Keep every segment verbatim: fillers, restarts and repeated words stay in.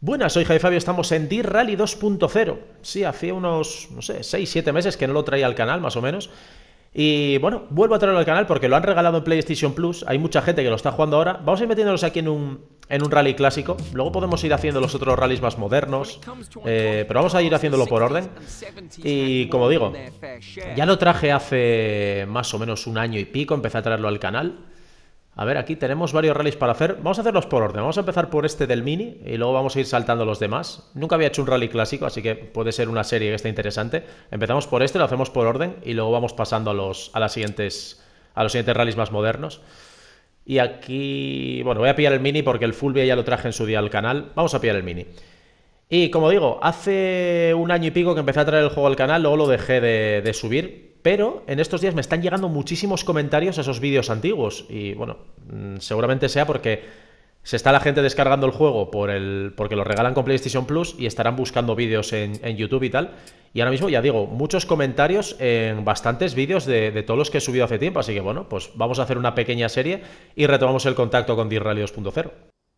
Buenas, soy Javi Fabio, estamos en Dirt Rally dos punto cero. Sí, hacía unos, no sé, seis siete meses que no lo traía al canal, más o menos. Y bueno, vuelvo a traerlo al canal porque lo han regalado en PlayStation Plus. Hay mucha gente que lo está jugando ahora. Vamos a ir metiéndolos aquí en un, en un rally clásico. Luego podemos ir haciendo los otros rallies más modernos. Eh, pero vamos a ir haciéndolo por orden. Y como digo, ya lo traje hace más o menos un año y pico. Empecé a traerlo al canal. A ver, aquí tenemos varios rallies para hacer. Vamos a hacerlos por orden. Vamos a empezar por este del Mini y luego vamos a ir saltando los demás. Nunca había hecho un rally clásico, así que puede ser una serie que esté interesante. Empezamos por este, lo hacemos por orden y luego vamos pasando a los, a las siguientes, a los siguientes rallies más modernos. Y aquí, bueno, voy a pillar el Mini porque el Fulvia ya lo traje en su día al canal. Vamos a pillar el Mini. Y como digo, hace un año y pico que empecé a traer el juego al canal, luego lo dejé de, de subir. Pero en estos días me están llegando muchísimos comentarios a esos vídeos antiguos. Y bueno, seguramente sea porque se está la gente descargando el juego por el, porque lo regalan con PlayStation Plus y estarán buscando vídeos en, en YouTube y tal. Y ahora mismo, ya digo, muchos comentarios en bastantes vídeos de, de todos los que he subido hace tiempo. Así que bueno, pues vamos a hacer una pequeña serie y retomamos el contacto con Dirt Rally dos punto cero.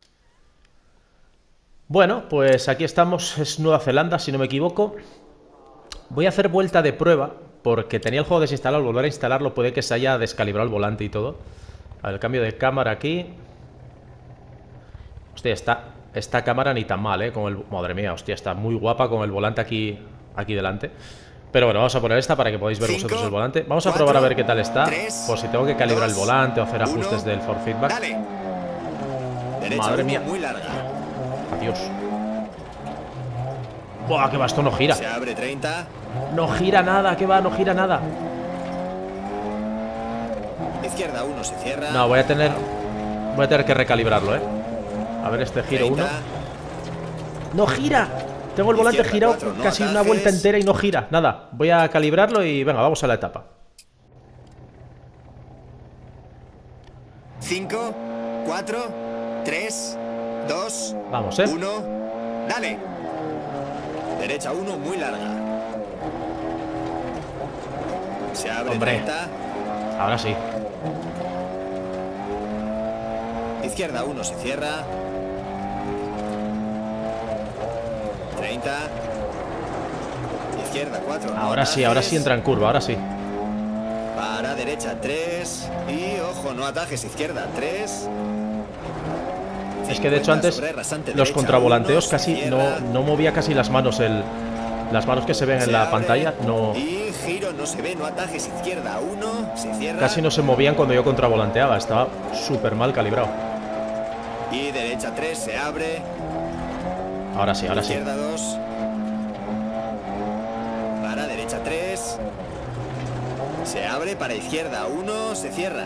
Bueno, pues aquí estamos, es Nueva Zelanda, si no me equivoco. Voy a hacer vuelta de prueba porque tenía el juego desinstalado. Al volver a instalarlo puede que se haya descalibrado el volante y todo. A ver, el cambio de cámara aquí. Hostia, esta, esta cámara ni tan mal, ¿eh? Con el, madre mía, hostia, está muy guapa con el volante aquí, aquí delante. Pero bueno, vamos a poner esta para que podáis ver Cinco, vosotros el volante. Vamos a probar cuatro, a ver qué tal está. tres, por si tengo que calibrar dos, el volante o hacer uno, ajustes del force feedback. Dale. Madre mía. Muy larga. Adiós. Buah, que va, esto no gira. Se abre treinta. No gira nada, que va, no gira nada. Izquierda uno se cierra. No, voy a tener Voy a tener que recalibrarlo, eh. A ver este giro uno. ¡No gira! Tengo el volante girado cuatro, no casi atajes. Una vuelta entera y no gira. Nada, voy a calibrarlo y venga, vamos a la etapa. cinco, cuatro, tres, dos, vamos, eh. uno. Dale. Derecha uno muy larga. Se abre. Hombre. treinta. Ahora sí. Izquierda uno se cierra. treinta. Izquierda cuatro. Ahora no sí, ahora sí entra en curva, ahora sí. Para derecha tres. Y ojo, no atajes. Izquierda tres. Es que de hecho antes los contravolanteos casi no, no movía casi las manos el, las manos que se ven en la pantalla no, y giro no se ve, no atajes. Izquierda uno, se cierra. Casi no se movían cuando yo contravolanteaba, estaba súper mal calibrado. Y derecha tres, se abre. Ahora sí, ahora sí. Izquierda dos. Para derecha tres. Se abre, para izquierda uno, se cierra.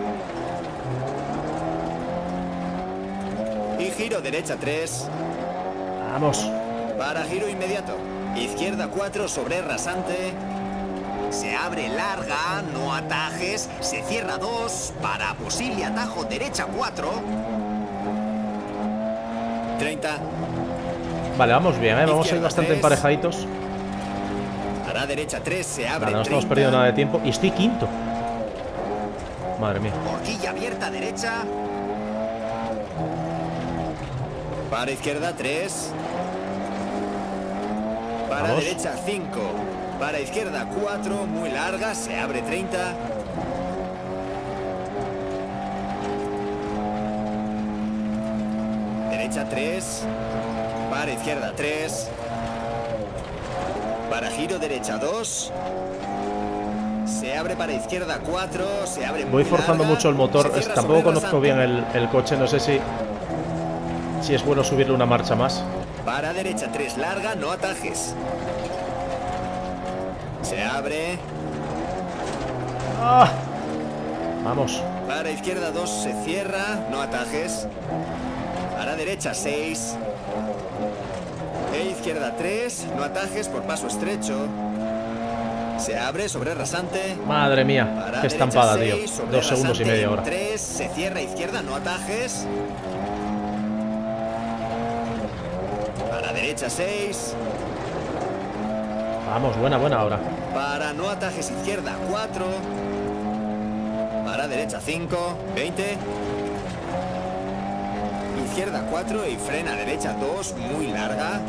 Y giro derecha tres. Vamos. Para giro inmediato. Izquierda cuatro sobre rasante. Se abre larga, no atajes. Se cierra dos. Para posible atajo derecha cuatro. treinta. Vale, vamos bien, ¿eh? Vamos a ir bastante tres. Emparejaditos. Para derecha tres, se abre. Vale, no estamos perdiendo nada de tiempo. Y estoy quinto. Madre mía. Horquilla abierta derecha. Para izquierda tres. Para Vamos. Derecha cinco. Para izquierda cuatro. Muy larga. Se abre treinta. Derecha tres. Para izquierda tres. Para giro derecha dos. Se abre para izquierda cuatro. Se abre muy Voy forzando larga. mucho el motor. Tampoco conozco bien el, el coche. No sé si Si es bueno subirle una marcha más. Para derecha tres larga, no atajes. Se abre. ¡Ah! Vamos. Para izquierda dos se cierra, no atajes. Para derecha seis. E izquierda tres, no atajes por paso estrecho. Se abre sobre rasante. Madre mía, para qué estampada, seis, tío. Dos segundos y medio ahora. tres, se cierra izquierda, no atajes. Para derecha seis. Vamos, buena, buena ahora. Para no atajes izquierda cuatro. Para derecha cinco. veinte. izquierda cuatro y frena derecha dos, muy larga.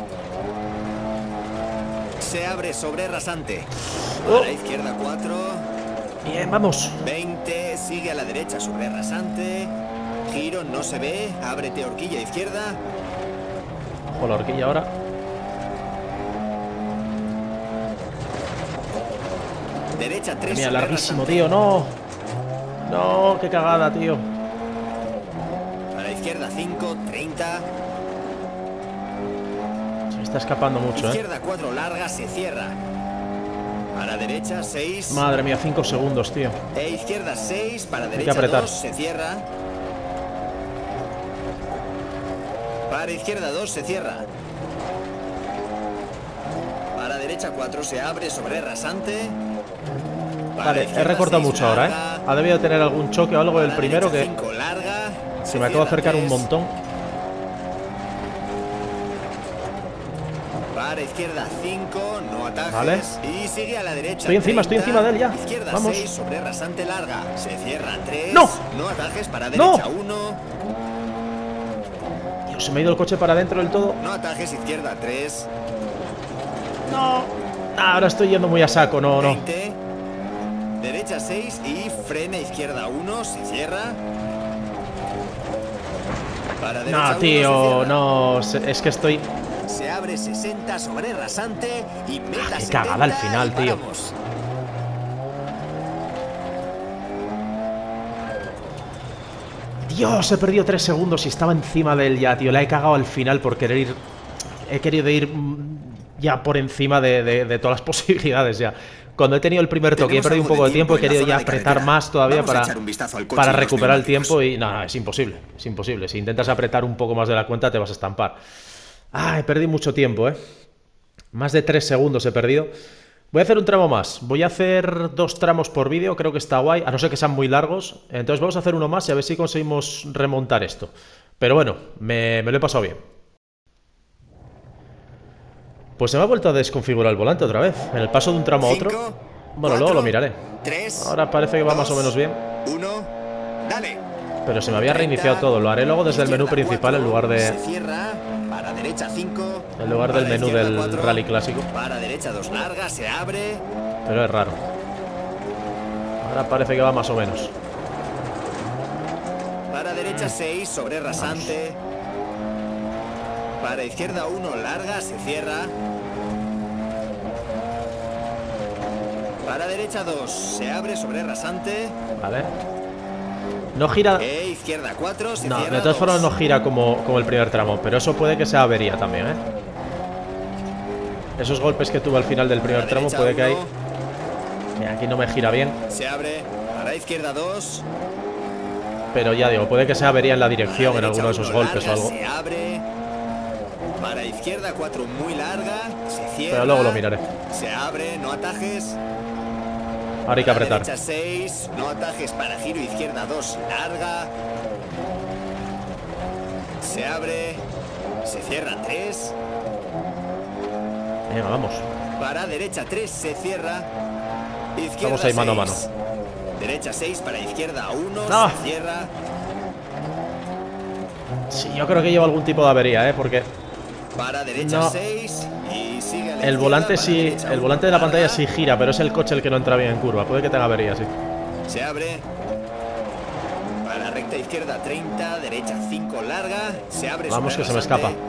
Se abre sobre rasante. Oh. Para izquierda cuatro. Bien, vamos. veinte, sigue a la derecha sobre rasante. Giro, no se ve. Ábrete horquilla izquierda. Ojo la horquilla ahora. Derecha tres. Mira, larguísimo, tío, no. No, qué cagada, tío. Para izquierda cinco, treinta. Se me está escapando mucho, Izquierda eh. cuatro, larga, se cierra. Para derecha seis. Madre mía, cinco segundos, tío. E izquierda seis, para Hay que derecha apretar. dos, se cierra. Para izquierda dos, se cierra. Para derecha cuatro, se abre sobre rasante. Para Vale, he izquierda recortado seis, mucho ahora, larga. eh. Ha debido tener algún choque o algo del Para primero que derecha cinco, larga. se me acaba de acercar un montón. Para izquierda cinco, no atajes. Vale. Y sigue a la derecha. Estoy encima, estoy treinta. encima de él ya. Izquierda Vamos. seis, sobre rasante larga. Se cierra tres. ¡No! No atajes. Para ¡No! derecha uno. Dios, se me ha ido el coche para adentro del todo. No atajes. Izquierda tres. No. Ahora estoy yendo muy a saco, no, no. veinte. Derecha seis y frena izquierda uno. Se cierra. Para derecha uno, No, se tío, cierra. no. se- Es que estoy. Se abre sesenta sobre rasante y meta qué cagada al setenta final, y tío. paramos. Dios, he perdido tres segundos y estaba encima de él ya, tío. La he cagado al final por querer ir. He querido ir mm, ya por encima de, de- de todas las posibilidades ya. Cuando he tenido el primer toque y he Tenemos perdido un algo poco de de tiempo, he tiempo en la querido ya zona de apretar carretera. más todavía Vamos a para, echar un vistazo al coche para y los recuperar el neumáticos. tiempo y nada, es imposible. Es imposible. Si intentas apretar un poco más de la cuenta, te vas a estampar. Ah, he perdido mucho tiempo, eh. Más de tres segundos he perdido. Voy a hacer un tramo más. Voy a hacer dos tramos por vídeo. Creo que está guay. A no ser que sean muy largos. Entonces vamos a hacer uno más y a ver si conseguimos remontar esto. Pero bueno, me, me lo he pasado bien. Pues se me ha vuelto a desconfigurar el volante otra vez. En el paso de un tramo a otro. Cinco, Bueno, luego cuatro, lo miraré. tres, Ahora parece que va más o dos, menos bien. uno, dale. Pero se me había reiniciado todo. Lo haré luego desde el menú Izquierda principal en lugar cuatro, de... se cierra. Para derecha cinco. En lugar del Para menú izquierda del cuatro, rally clásico. Para derecha dos larga, se abre. Pero es raro. Ahora parece que va más o menos. Para derecha seis, sobre rasante. Para izquierda uno, larga, se cierra. Para derecha dos, se abre sobre rasante. Vale. No gira... E izquierda cuatro, se No, cierra. de todas formas dos. no gira como, como el primer tramo. Pero eso puede que sea avería también, ¿eh? Esos golpes que tuve al final del primer Para tramo derecha puede que ahí... uno, Mira, aquí no me gira bien. se abre. Para izquierda dos. Pero ya digo, puede que sea avería en la dirección en Para alguno de derecha esos uno, golpes o larga, algo. Se abre. Para izquierda cuatro, muy larga, se cierra. Pero luego lo miraré. Se abre, no atajes. Ahora hay que Para apretar. derecha seis, no atajes. Para giro izquierda dos, larga. Se abre. Se cierra tres. Venga, vamos. Para derecha tres, se cierra. Izquierda Estamos ahí mano a seis. Derecha seis, para izquierda uno, No. se cierra. Sí, yo creo que lleva algún tipo de avería, ¿eh? Porque Para derecha No. seis y sigue a la el izquierda, volante para sí... derecha El uno, volante de la pantalla larga. sí gira, pero es el coche el que no entra bien en curva. Puede que tenga avería, sí. Se abre. Para recta izquierda treinta, derecha cinco, larga. Se abre. Vamos, sobre que se me rasante. escapa.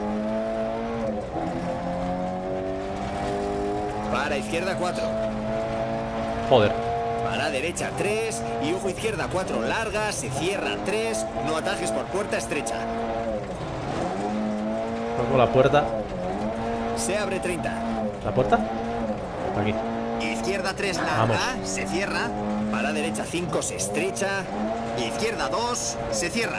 Para izquierda cuatro. Joder. Para derecha tres y ojo izquierda cuatro, larga. Se cierra tres. No atajes por puerta estrecha. Pongo la puerta. Se abre treinta. ¿La puerta? Aquí. Izquierda tres, larga. Vamos. Se cierra. Para derecha cinco, se estrecha. Izquierda dos, se cierra.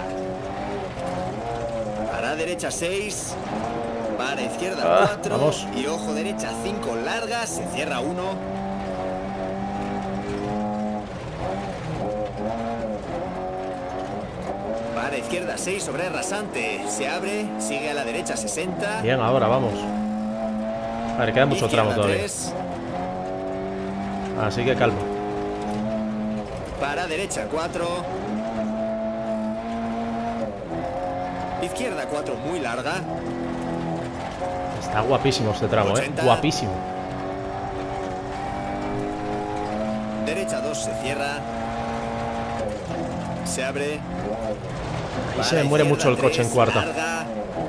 Para derecha seis. Para izquierda Ah, cuatro. vamos. Y ojo derecha cinco, larga. Se cierra uno. Para izquierda seis, sobre rasante. Se abre. Sigue a la derecha sesenta. Bien, ahora vamos. A ver, queda mucho tramo Izquierda todavía. tres. Así que calma. Para derecha cuatro. Izquierda cuatro muy larga. Está guapísimo este tramo, ochenta. eh. Guapísimo. Derecha dos se cierra. Se abre. Ahí se me muere mucho el coche en cuarta. Larga.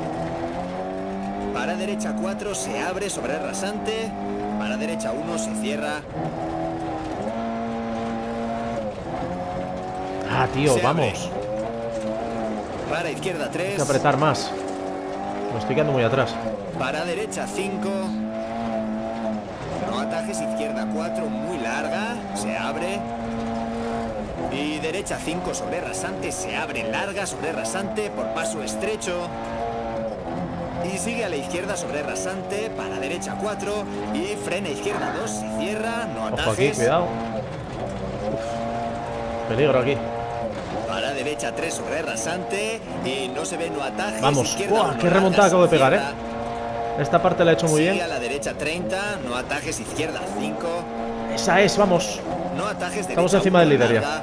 Para derecha cuatro se abre sobre el rasante. Para derecha uno se cierra. Ah, tío, Se vamos. abre. Para izquierda tres. Hay que apretar más. Me estoy quedando muy atrás. Para derecha cinco. No atajes, izquierda cuatro muy larga. Se abre. Y derecha cinco sobre rasante. Se abre larga sobre rasante por paso estrecho. Y sigue a la izquierda sobre rasante. Para derecha cuatro. Y frena izquierda dos. Se cierra. No atajes. Ojo aquí, cuidado. Uf. Peligro aquí. Para derecha tres sobre rasante. Y no se ve, no atajes. Vamos. Izquierda ¡Buah! uno, ¡Qué remontada acabo de pegar, eh! cierra. Esta parte la he hecho muy Sigue bien. a la derecha treinta. No atajes, izquierda cinco. Esa es, vamos. No atajes, derecha Estamos encima uno, del líder ya. larga.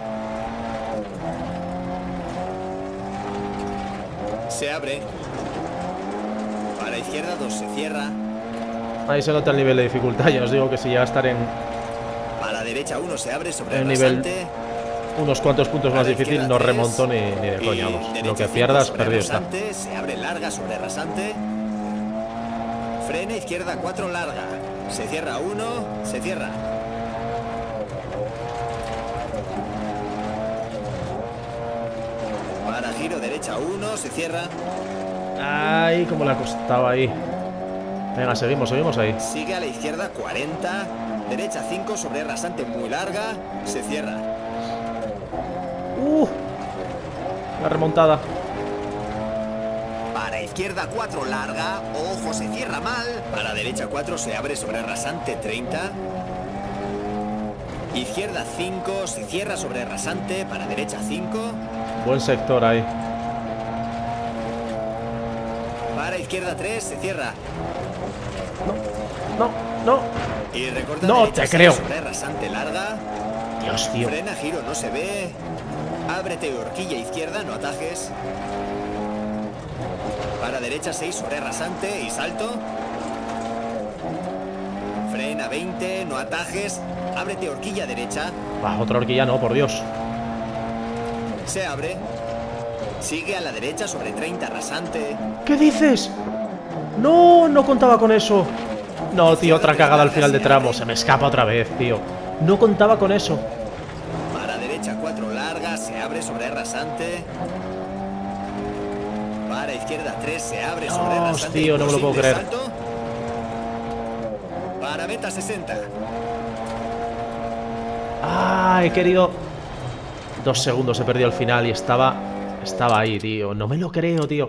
Se abre. Para izquierda dos se cierra. Ahí se nota el nivel de dificultad. Ya os digo que si llega a estar en Para derecha uno se abre sobre El el nivel rasante. unos cuantos puntos más Para difícil, izquierda no tres. remontó ni, ni de Y coña, vamos. derecha Lo que cinco pierdas, sobre perdido está. rasante. Se abre larga sobre rasante. Frena izquierda cuatro larga. Se cierra uno. Se cierra. Para giro derecha uno. Se cierra. Ay, cómo le ha costado ahí. Venga, seguimos, seguimos ahí. Sigue a la izquierda cuarenta. Derecha cinco sobre rasante muy larga. Se cierra. Uh, la remontada. Para izquierda cuatro larga. Ojo, se cierra mal. Para derecha cuatro se abre sobre rasante treinta. Izquierda cinco se cierra sobre rasante. Para derecha cinco. Buen sector ahí. Para izquierda tres se cierra. No, no. Y recorta No derecha te seis creo. sobre rasante larga. Dios, tío. Frena, giro, no se ve. Ábrete horquilla izquierda, no atajes. Para derecha seis sobre rasante y salto. Frena veinte, no atajes. Ábrete horquilla derecha. Ah, otra horquilla no, por Dios. Se abre. Sigue a la derecha sobre treinta rasante. ¿Qué dices? No, no contaba con eso. No, tío, otra cagada al final de tramo. Se me escapa otra vez, tío. No contaba con eso. Para derecha cuatro larga, se abre sobre rasante. Para izquierda tres se abre sobre Dios, rasante. tío, no me lo puedo imposible, creer. salto. Para meta sesenta. Ah, he querido. Dos segundos he perdido al final y estaba. Estaba ahí, tío. No me lo creo, tío.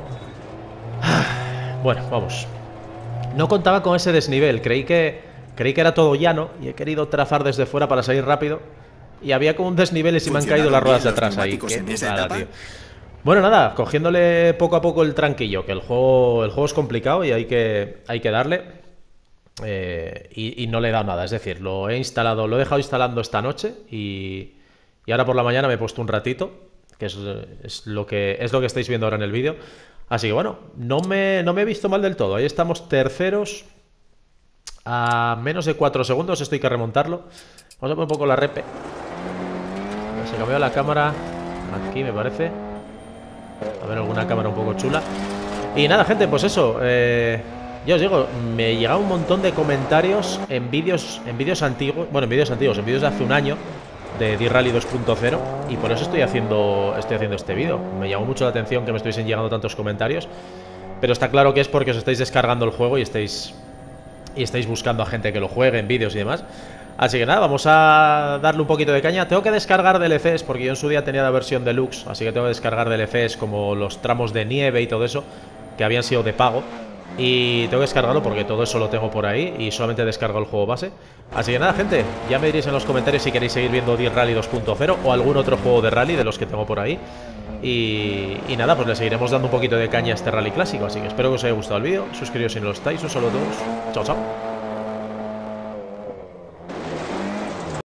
Bueno, vamos. No contaba con ese desnivel. Creí que. Creí que era todo llano. Y he querido trazar desde fuera para salir rápido. Y había como un desnivel y se me han caído las ruedas de atrás ahí. Qué putada, tío. Bueno, nada, cogiéndole poco a poco el tranquillo. Que el juego. El juego es complicado y hay que. Hay que darle. Eh, y, y no le he dado nada. Es decir, lo he instalado. Lo he dejado instalando esta noche. Y. Y ahora por la mañana me he puesto un ratito. Que es, es lo que. Es lo que estáis viendo ahora en el vídeo. Así que bueno, no me, no me he visto mal del todo. Ahí estamos terceros. A menos de cuatro segundos. Esto hay que remontarlo. Vamos a poner un poco la repe. Se cambió la cámara. Aquí me parece. A ver, alguna cámara un poco chula. Y nada, gente, pues eso. Eh, ya os digo, me llega un montón de comentarios en vídeos, en vídeos antiguos. Bueno, en vídeos antiguos, en vídeos de hace un año. De D-Rally dos punto cero. Y por eso estoy haciendo, estoy haciendo este vídeo. Me llamó mucho la atención que me estuviesen llegando tantos comentarios. Pero está claro que es porque os estáis descargando el juego y estáis, y estáis buscando a gente que lo juegue en vídeos y demás. Así que nada, vamos a darle un poquito de caña. Tengo que descargar D L Cs porque yo en su día tenía la versión deluxe. Así que tengo que descargar D L Cs como los tramos de nieve y todo eso, que habían sido de pago. Y tengo que descargarlo porque todo eso lo tengo por ahí y solamente descargo el juego base. Así que nada, gente, ya me diréis en los comentarios si queréis seguir viendo D-Rally dos punto cero o algún otro juego de rally de los que tengo por ahí. Y, y nada, pues le seguiremos dando un poquito de caña a este rally clásico. Así que espero que os haya gustado el vídeo. Suscribiros si no lo estáis. Un saludo a todos. Chao, chao.